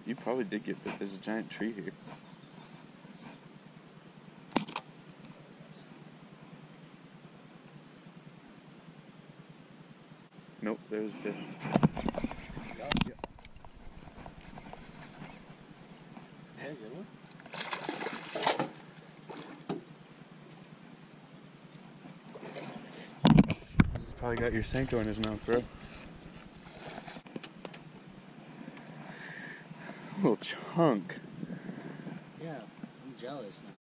You probably did get bit. There's a giant tree here. Nope, there's a fish. Yeah. Hey, good one. He's probably got your Senko in his mouth, bro. Little chunk. Yeah, I'm jealous now.